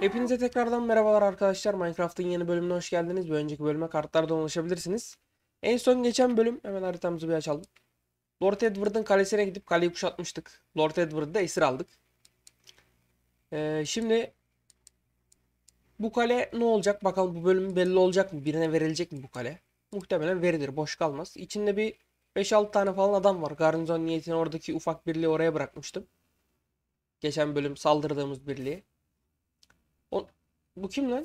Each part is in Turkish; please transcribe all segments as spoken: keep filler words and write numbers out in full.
Hepinize tekrardan merhabalar arkadaşlar. Minecraft'ın yeni bölümüne hoş geldiniz. Bir önceki bölüme kartlardan ulaşabilirsiniz. En son geçen bölüm, hemen haritamızı bir açalım. Lord Edward'ın kalesine gidip kaleyi kuşatmıştık. Lord Edward'ı da esir aldık. Ee, şimdi bu kale ne olacak? Bakalım, bu bölüm belli olacak mı? Birine verilecek mi bu kale? Muhtemelen verilir. Boş kalmaz. İçinde bir beş altı tane falan adam var. Garnizon niyetine oradaki ufak birliği oraya bırakmıştım. Geçen bölüm saldırdığımız birliği. O, bu kim lan?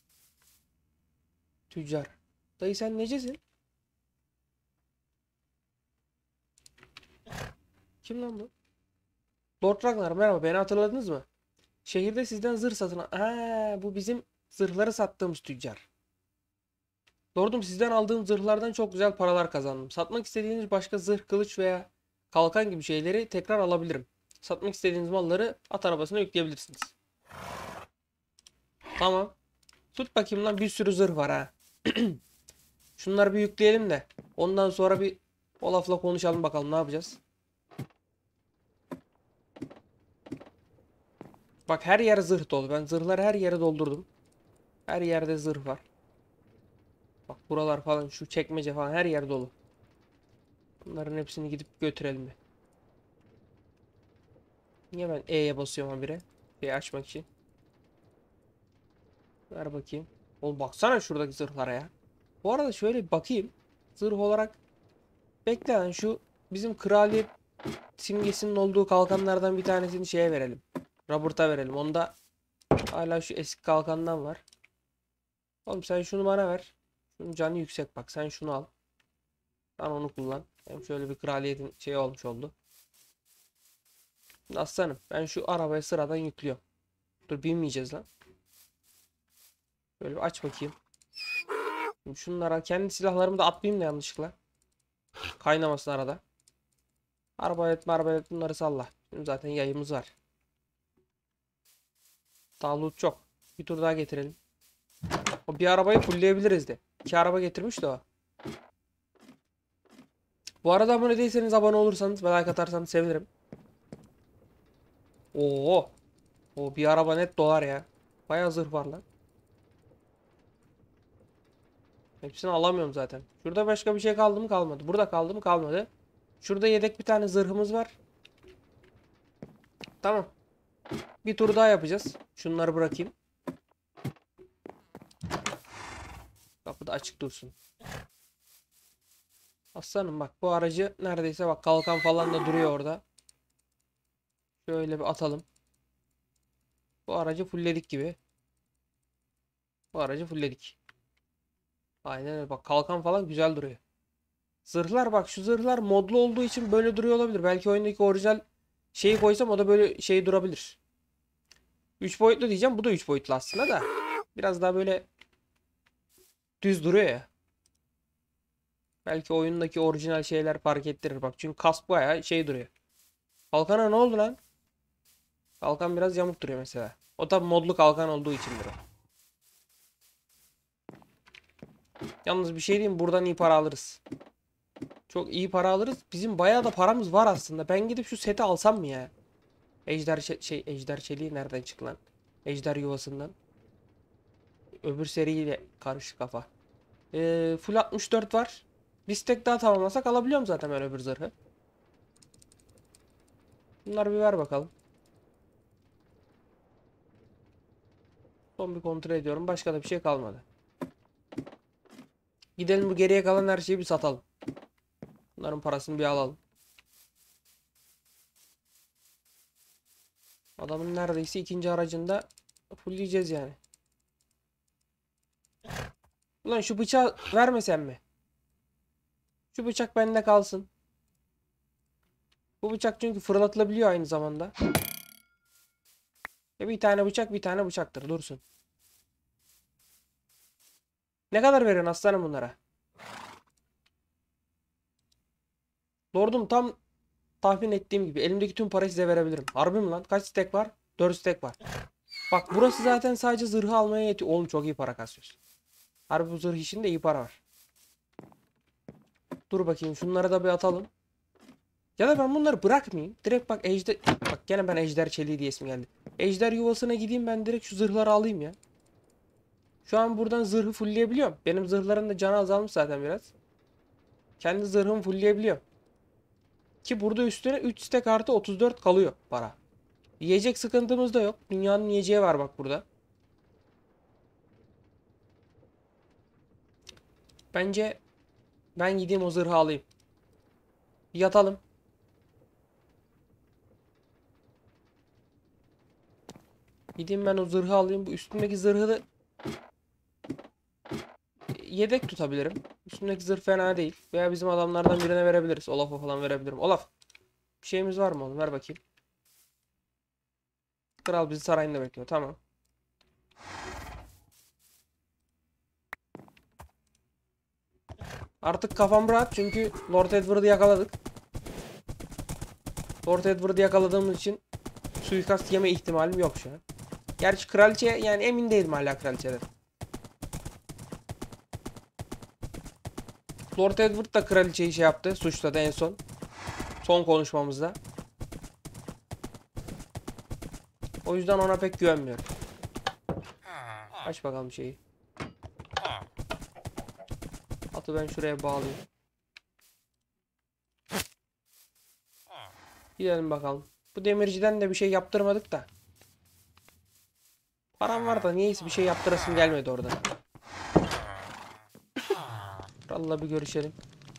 Tüccar. Dayı sen necesin? Kim lan bu? Lord Ragnar, merhaba, beni hatırladınız mı? Şehirde sizden zırh satın al... Ha, bu bizim zırhları sattığımız tüccar. Lordum, sizden aldığım zırhlardan çok güzel paralar kazandım. Satmak istediğiniz başka zırh, kılıç veya kalkan gibi şeyleri tekrar alabilirim. Satmak istediğiniz malları at arabasına yükleyebilirsiniz. Tamam. Tut bakayım lan, bir sürü zırh var ha. Şunları bir yükleyelim de. Ondan sonra bir Olaf'la konuşalım bakalım ne yapacağız. Bak, her yer zırh dolu. Ben zırhları her yere doldurdum. Her yerde zırh var. Bak buralar falan, şu çekmece falan her yer dolu. Bunların hepsini gidip götürelim bir. Niye ben E'ye basıyorum habire? E'yi açmak için. Ver bakayım. Oğlum baksana şuradaki zırhlara ya. Bu arada şöyle bir bakayım. Zırh olarak bekle lan, şu bizim kraliyet simgesinin olduğu kalkanlardan bir tanesini şeye verelim. Robert'a verelim. Onda hala şu eski kalkandan var. Oğlum sen şunu bana ver. Şunun canı yüksek bak. Sen şunu al. Sen onu kullan. Hem şöyle bir kraliyetin şey olmuş oldu. Aslanım, ben şu arabaya sıradan yüklüyorum. Dur, binmeyeceğiz lan. Böyle bir aç bakayım. Şimdi şunlara kendi silahlarımı da atmayayım da yanlışlıkla. Kaynamasın arada. Arbalet marbalet bunları salla. Şimdi zaten yayımız var. Daha loot çok. Bir tur daha getirelim. O bir arabayı fullleyebiliriz de. İki araba getirmiş de o. Bu arada abone değilseniz abone olursanız ve like atarsanız sevinirim. Oo. O bir araba net dolar ya. Bayağı zırh var lan. Hepsini alamıyorum zaten. Şurada başka bir şey kaldı mı? Kalmadı. Burada kaldı mı? Kalmadı. Şurada yedek bir tane zırhımız var. Tamam. Bir tur daha yapacağız. Şunları bırakayım. Kapı da açık dursun. Aslanım bak, bu aracı neredeyse bak, kalkan falan da duruyor orada. Şöyle bir atalım. Bu aracı fullledik gibi. Bu aracı fullledik. Aynen öyle, bak kalkan falan güzel duruyor. Zırhlar bak, şu zırhlar modlu olduğu için böyle duruyor olabilir. Belki oyundaki orijinal şeyi koysam o da böyle şey durabilir. üç boyutlu diyeceğim, bu da üç boyutlu aslında da. Biraz daha böyle düz duruyor ya. Belki oyundaki orijinal şeyler fark ettirir bak. Çünkü kask bayağı şey duruyor. Kalkana ne oldu lan? Kalkan biraz yamuk duruyor mesela. O da modlu kalkan olduğu içindir o. Yalnız bir şey diyeyim, buradan iyi para alırız. Çok iyi para alırız. Bizim bayağı da paramız var aslında. Ben gidip şu seti alsam mı ya? Ejder şey, şey ejder çeliği nereden çıktı lan? Ejder yuvasından. Öbür seriyle karışık kafa. Ee, full altmış dört var. Bir stack daha tamamlasak alabiliyorum zaten ben öbür zırhı. Bunları bir ver bakalım. Son bir kontrol ediyorum. Başka da bir şey kalmadı. Gidelim, bu geriye kalan her şeyi bir satalım. Bunların parasını bir alalım. Adamın neredeyse ikinci aracında fullleyeceğiz yani. Ulan şu bıçağı vermesem mi? Şu bıçak bende kalsın. Bu bıçak çünkü fırlatılabiliyor aynı zamanda. Ya bir tane bıçak bir tane bıçaktır. Dursun. Ne kadar verin aslanım bunlara? Lordum, tam tahmin ettiğim gibi elimdeki tüm parayı size verebilirim. Harbi mi lan? Kaç stack var? dört stack var. Bak burası zaten sadece zırhı almaya yetiyor. Oğlum çok iyi para kasıyorsun. Harbi bu zırh işinde iyi para var. Dur bakayım, şunları da bir atalım. Ya da ben bunları bırakmayayım. Direkt bak ejder... Bak gene ben ejder çeliği diye ismi geldi. Ejder yuvasına gideyim, ben direkt şu zırhları alayım ya. Şu an buradan zırhı fullleyebiliyorum. Benim zırhların da canı azalmış zaten biraz. Kendi zırhımı fullleyebiliyorum. Ki burada üstüne üç stack artı otuz dört kalıyor para. Yiyecek sıkıntımız da yok. Dünyanın yiyeceği var bak burada. Bence ben gideyim o zırhı alayım. Yatalım. Gideyim ben o zırhı alayım. Bu üstümdeki zırhı da yedek tutabilirim. Üstümdeki zırh fena değil. Veya bizim adamlardan birine verebiliriz. Olaf'a falan verebilirim. Olaf, bir şeyimiz var mı oğlum? Ver bakayım. Kral bizi sarayında bekliyor. Tamam. Artık kafam rahat çünkü Lord Edward'ı yakaladık. Lord Edward'ı yakaladığımız için suikast yeme ihtimalim yok şu an. Gerçi kraliçe, yani emin değilim hala kraliçeden. Lord Edward da kraliçeyi şey yaptı. Suçladı en son. Son konuşmamızda. O yüzden ona pek güvenmiyorum. Aç bakalım şeyi. Atı ben şuraya bağlayayım. Gidelim bakalım. Bu demirciden de bir şey yaptırmadık da. Param var da niyeyse bir şey yaptırasım gelmedi orada. Kralla bir görüşelim.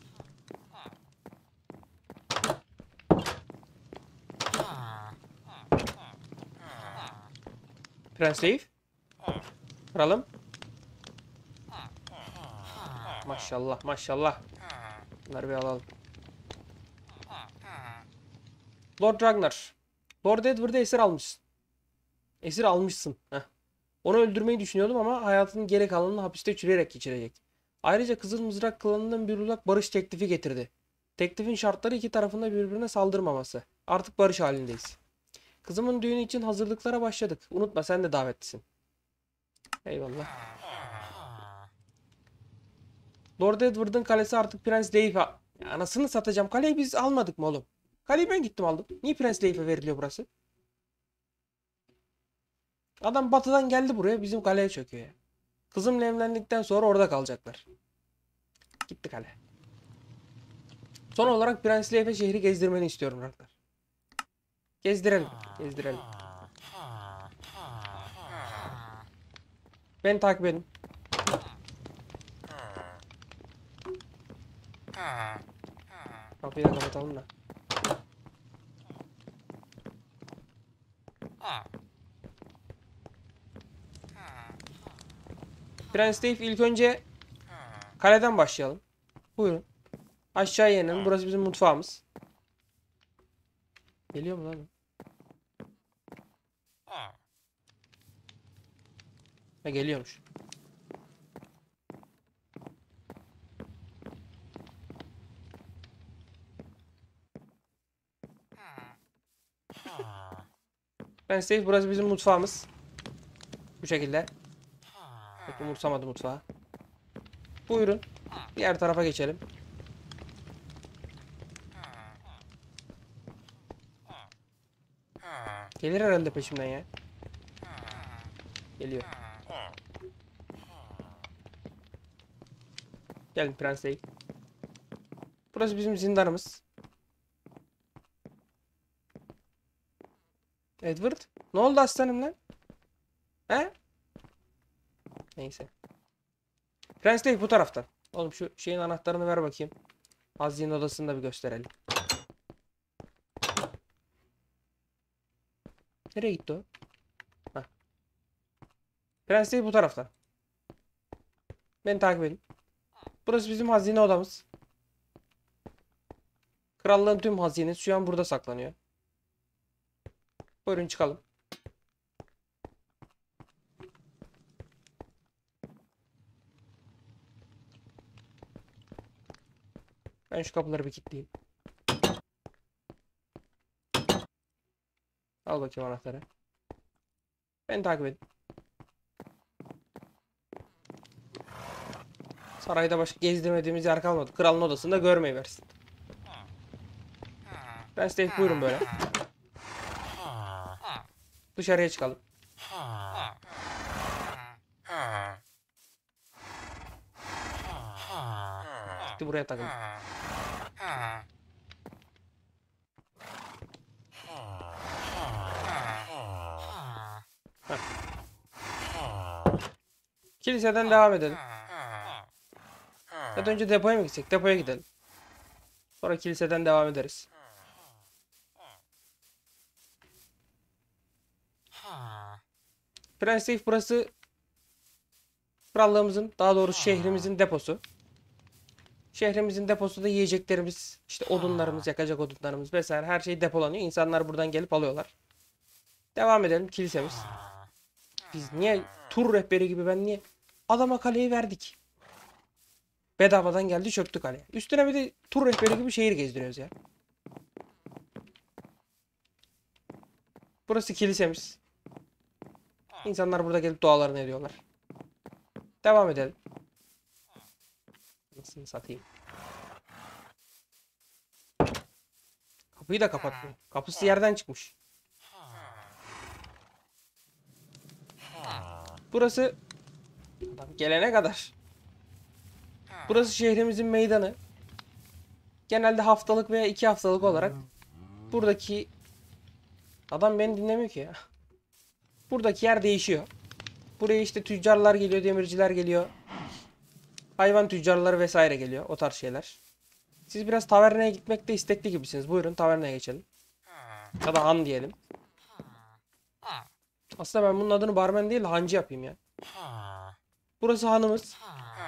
Prens Leif. Kralım. Maşallah maşallah. Bunları bir alalım. Lord Ragnar. Lord Edward'ı esir almışsın. Esir almışsın. Heh. Onu öldürmeyi düşünüyordum ama hayatının geri kalanını hapiste çürüyerek geçirecek. Ayrıca Kızıl Mızrak klanından bir uzak barış teklifi getirdi. Teklifin şartları iki tarafında birbirine saldırmaması. Artık barış halindeyiz. Kızımın düğünü için hazırlıklara başladık. Unutma, sen de davetlisin. Eyvallah. Lord Edward'ın kalesi artık Prens Leif'e... Anasını satacağım. Kaleyi biz almadık mı oğlum? Kaleyi ben gittim aldım. Niye Prens Leif'e veriliyor burası? Adam batıdan geldi buraya, bizim kaleye çöküyor ya. Kızımla evlendikten sonra orada kalacaklar. Gitti kale. Son olarak Prens Leif'e şehri gezdirmeni istiyorum Ragnar. Gezdirelim. Gezdirelim. Beni takip edin. Kapıyı da kapatalım da. Prens Leif, ilk önce kaleden başlayalım. Buyurun. Aşağıya inelim. Burası bizim mutfağımız. Geliyor mu lan? Ha, geliyormuş. Prens Leif, burası bizim mutfağımız. Bu şekilde. Pek umursamadı mutfağı. Buyurun. Diğer tarafa geçelim. Gelir herhalde peşimden ya. Geliyor. Gelin Prens Leif. Burası bizim zindanımız. Edward. Ne oldu aslanım lan? He? Neyse. Prens Leif bu taraftan. Oğlum şu şeyin anahtarını ver bakayım. Hazine odasını da bir gösterelim. Nereye gitti o? Heh. Prens Leif bu taraftan. Beni takip edin. Burası bizim hazine odamız. Krallığın tüm hazinesi şu an burada saklanıyor. Buyurun çıkalım. Ben şu kapıları bir kilitleyeyim. Al bakayım anahtarı. Beni takip edin. Sarayda başka gezdirmediğimiz yer kalmadı. Kralın odasında görmeyi versin. Prens Leif buyurun böyle. Dışarıya çıkalım. Gitti buraya takıldı. Heh. Kiliseden devam edelim. Ya da önce depoya mı gitsek? Depoya gidelim. Sonra kiliseden devam ederiz. Prens Leif burası krallığımızın, daha doğrusu şehrimizin deposu. Şehrimizin deposu da yiyeceklerimiz, işte odunlarımız, yakacak odunlarımız vesaire her şey depolanıyor. İnsanlar buradan gelip alıyorlar. Devam edelim kilisemiz. Biz niye tur rehberi gibi ben niye adama kaleyi verdik? Bedavadan geldi çöktü kaleye. Üstüne bir de tur rehberi gibi şehir gezdiriyoruz ya. Burası kilisemiz. İnsanlar burada gelip dualarını ediyorlar. Devam edelim. Nasıl satayım? Kapıyı da kapatmıyor. Kapısı yerden çıkmış. Burası adam gelene kadar. Burası şehrimizin meydanı. Genelde haftalık veya iki haftalık olarak buradaki adam beni dinlemiyor ki ya. Buradaki yer değişiyor. Buraya işte tüccarlar geliyor, demirciler geliyor. Hayvan tüccarları vesaire geliyor. O tarz şeyler. Siz biraz tavernaya gitmekte istekli gibisiniz. Buyurun tavernaya geçelim. Ya da han diyelim. Aslında ben bunun adını barmen değil de hancı yapayım ya. Burası hanımız.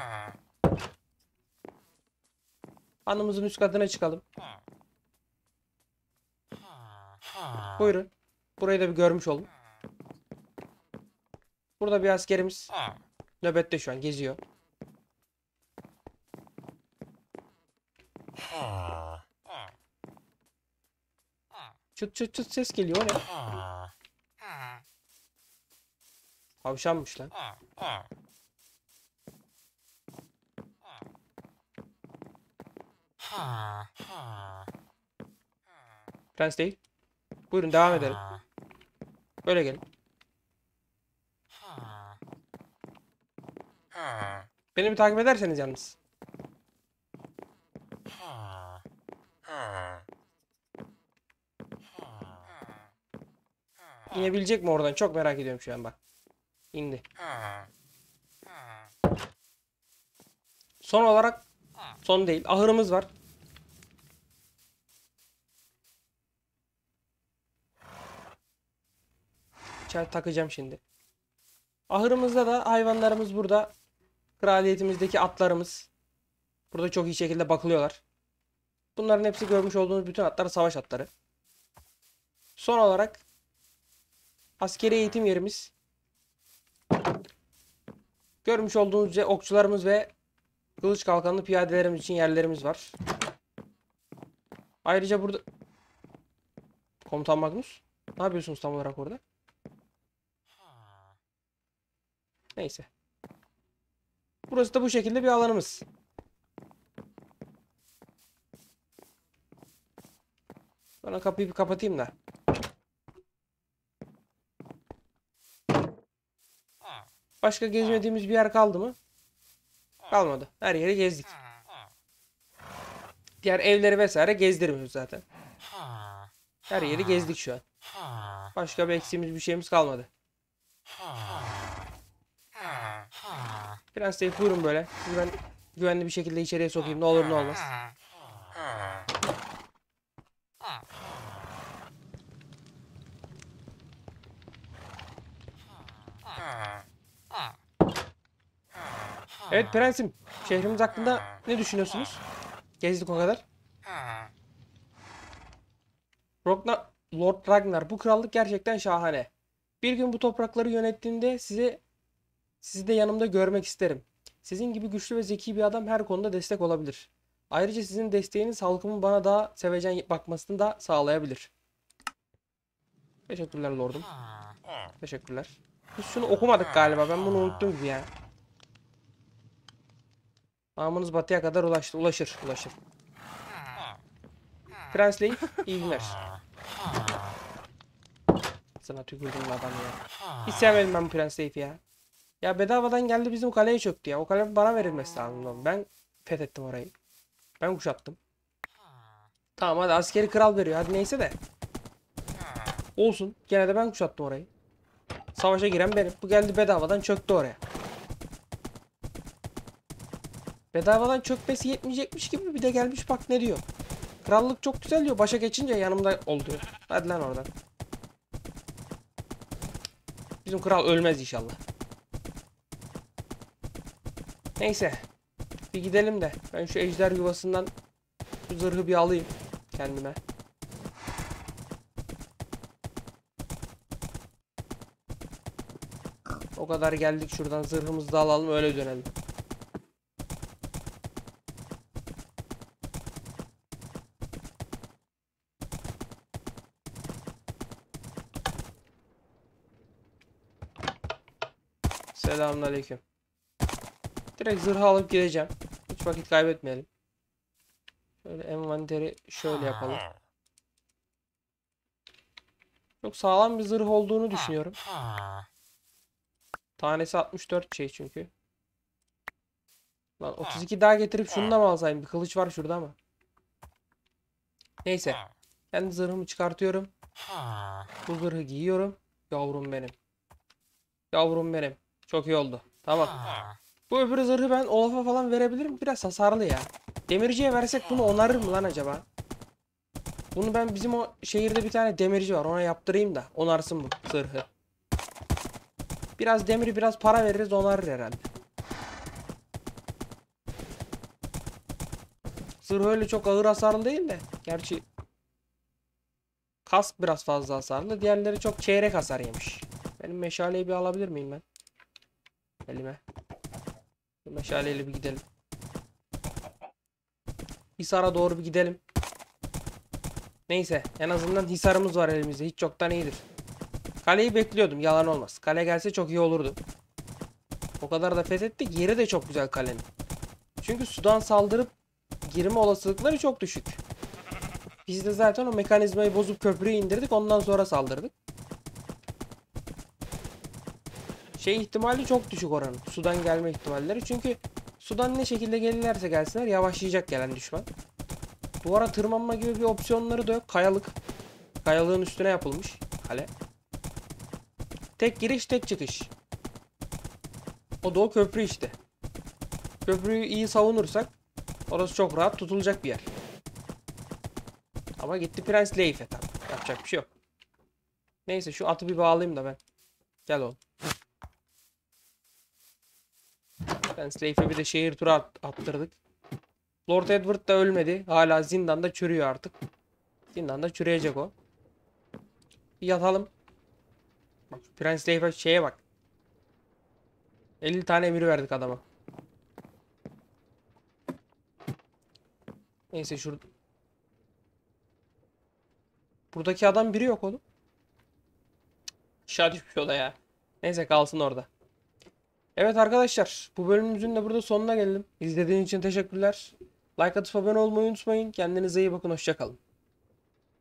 Hanımızın üst katına çıkalım. Buyurun. Burayı da bir görmüş olun. Burada bir askerimiz nöbette şu an geziyor. Çıt çıt çıt ses geliyor o ne? Tavşanmış lan. Prens değil. Buyurun devam edelim. Böyle gelin. Beni bir takip ederseniz yalnız. İnebilecek mi oradan? Çok merak ediyorum şu an bak. İndi. Son olarak son değil. Ahırımız var. İçeri takacağım şimdi. Ahırımızda da hayvanlarımız burada. Kraliyetimizdeki atlarımız. Burada çok iyi şekilde bakılıyorlar. Bunların hepsi görmüş olduğunuz bütün atlar savaş atları. Son olarak askeri eğitim yerimiz. Görmüş olduğunuz üzere okçularımız ve kılıç kalkanlı piyadelerimiz için yerlerimiz var. Ayrıca burada Komutan Magnus, ne yapıyorsunuz tam olarak orada? Neyse. Burası da bu şekilde bir alanımız. Bana kapıyı bir kapatayım da. Başka gezmediğimiz bir yer kaldı mı? Kalmadı. Her yeri gezdik. Diğer evleri vesaire gezdirmiyoruz zaten. Her yeri gezdik şu an. Başka bir eksiğimiz bir şeyimiz kalmadı. Prens Leif buyurun böyle. Sizi ben güvenli bir şekilde içeriye sokayım. Ne olur ne olmaz. Evet prensim. Şehrimiz hakkında ne düşünüyorsunuz? Gezdik o kadar. Rogna, Lord Ragnar, bu krallık gerçekten şahane. Bir gün bu toprakları yönettiğimde size sizi de yanımda görmek isterim. Sizin gibi güçlü ve zeki bir adam her konuda destek olabilir. Ayrıca sizin desteğiniz halkımın bana daha sevecen bakmasını da sağlayabilir. Teşekkürler lordum. Teşekkürler. Biz şunu okumadık galiba. Ben bunu unuttum gibi ya. Namınız batıya kadar ulaştı. Ulaşır. Ulaşır. Prens Leif, iyi günler. Ağzına tükürdüm adamı ya. Hiç sevmedim ben bu Prens Leif'i ya. Ya bedavadan geldi bizim kaleye çöktü ya. O kale bana verilmesi lazım oğlum. Ben fethettim orayı. Ben kuşattım. Tamam hadi askeri kral veriyor. Hadi neyse de. Olsun. Gene de ben kuşattım orayı. Savaşa giren benim. Bu geldi bedavadan çöktü oraya. Bedavadan çökmesi yetmeyecekmiş gibi bir de gelmiş bak ne diyor. Krallık çok güzel diyor. Başa geçince yanımda ol diyor. Hadi lan oradan. Bizim kral ölmez inşallah. Neyse. Bir gidelim de. Ben şu ejder yuvasından şu zırhı bir alayım kendime. O kadar geldik şuradan zırhımızı da alalım öyle dönelim. Selamünaleyküm. Direkt zırhı alıp gideceğim. Hiç vakit kaybetmeyelim. Şöyle envanteri şöyle yapalım. Çok sağlam bir zırh olduğunu düşünüyorum. Tanesi altmış dört şey çünkü. Lan otuz iki daha getirip şunu da mı alsaydım? Bir kılıç var şurada ama. Neyse. Kendi zırhımı çıkartıyorum. Bu zırhı giyiyorum. Yavrum benim. Yavrum benim. Çok iyi oldu. Tamam. Bu öbür zırhı ben Olaf'a falan verebilirim. Biraz hasarlı ya. Demirciye versek bunu onarır mı lan acaba? Bunu ben bizim o şehirde bir tane demirci var. Ona yaptırayım da onarsın bu zırhı. Biraz demiri biraz para veririz onarır herhalde. Zırh öyle çok ağır hasarlı değil de. Gerçi kask biraz fazla hasarlı. Diğerleri çok çeyrek hasar yemiş. Benim meşaleyi bir alabilir miyim ben? Elime. Bu meşaleyle bir gidelim. Hisar'a doğru bir gidelim. Neyse en azından Hisar'ımız var elimizde. Hiç çoktan iyidir. Kaleyi bekliyordum yalan olmaz. Kale gelse çok iyi olurdu. O kadar da fethettik. Yeri de çok güzel kalenin. Çünkü sudan saldırıp girme olasılıkları çok düşük. Biz de zaten o mekanizmayı bozup köprüyü indirdik. Ondan sonra saldırdık. Şey ihtimali çok düşük oranın. Sudan gelme ihtimalleri. Çünkü sudan ne şekilde gelirlerse gelsinler yavaşlayacak gelen düşman. Duvara tırmanma gibi bir opsiyonları da yok. Kayalık. Kayalığın üstüne yapılmış kale. Tek giriş tek çıkış. O da o köprü işte. Köprüyü iyi savunursak orası çok rahat tutulacak bir yer. Ama gitti Prens Leif'e tabii. Yapacak bir şey yok. Neyse şu atı bir bağlayayım da ben. Gel oğlum. Prens Leif'e bir de şehir turu at attırdık. Lord Edward da ölmedi. Hala zindanda çürüyor artık. Zindanda çürüyecek o. Bir yatalım. Bak Prens Leif'e şeye bak. elli tane emir verdik adama. Neyse şurada. Buradaki adam biri yok oğlum. Aşağı düşmüş o da ya. Neyse kalsın orada. Evet arkadaşlar. Bu bölümümüzün de burada sonuna geldim. İzlediğiniz için teşekkürler. Like atıp abone olmayı unutmayın. Kendinize iyi bakın. Hoşça kalın.